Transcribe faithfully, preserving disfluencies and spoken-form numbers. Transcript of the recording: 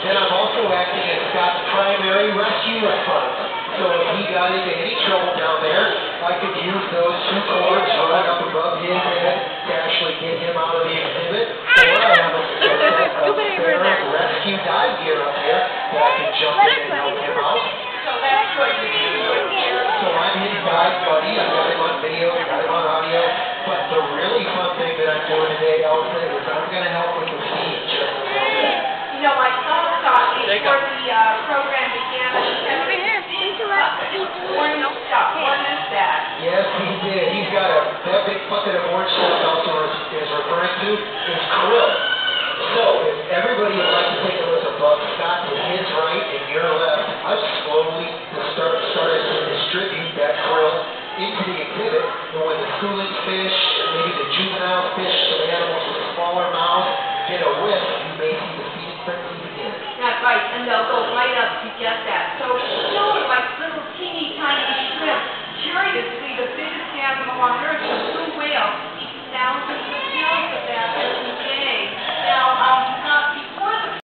then I'm also acting as Scott's primary rescue response. So if he got into any trouble down there, I could use those two cords right up above his head to actually get him out of the exhibit. Or I have a set of spare rescue dive gear up here that I can jump in and help him out. So that's what you do here. So I'm his dive buddy. I've got him on video, I've got him on audio. But the really fun thing that I'm doing today, Elsa, is I'm going to help with the feed just a little bit. You know, I saw Scott before the uh, program began. Over here. Orange stuff. What is that? Yes, he did. He's got a, that big bucket of orange stuff also is referring to is krill. So, if everybody would like to take a look above Scott to his right and your left, I've slowly start, started to distribute that krill into the exhibit. And when the schooling fish, maybe the juvenile fish, so the animals with a smaller mouth, get a whiff, you may see the feeding frenzy begin. That's right, and they'll go right up to get that.